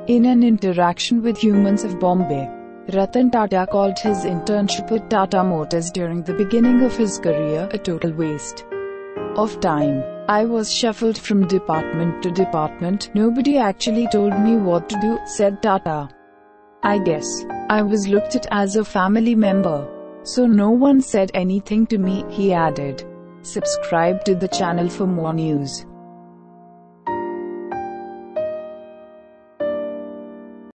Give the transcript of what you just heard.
In an interaction with Humans of Bombay, Ratan Tata called his internship at Tata Motors during the beginning of his career a total waste of time. "I was shuffled from department to department. Nobody actually told me what to do," said Tata. "I guess I was looked at as a family member, so no one said anything to me," he added. Subscribe to the channel for more news.